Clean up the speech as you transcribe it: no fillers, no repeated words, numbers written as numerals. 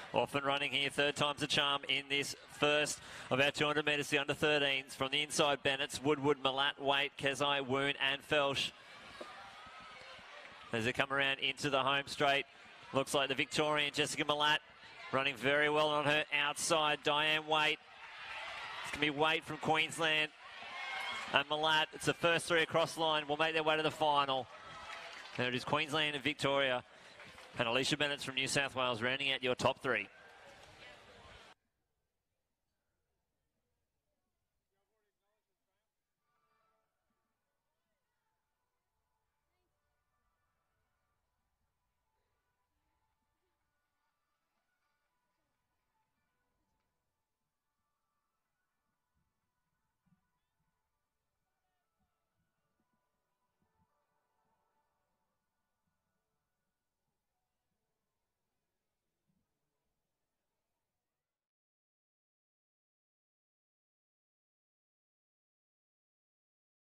Off and running here, third time's a charm in this first of our 200 metres, the under-13s. From the inside, Bennett's Woodward, Malat, Waite, Kezai, Woon and Felsh. As they come around into the home straight, looks like the Victorian Jessica Malat running very well on her outside. Diane Waite. It's going to be Waite from Queensland. And Malat, it's the first three across the line, will make their way to the final. There it is, Queensland and Victoria. And Alicia Bennett's from New South Wales rounding out your top three.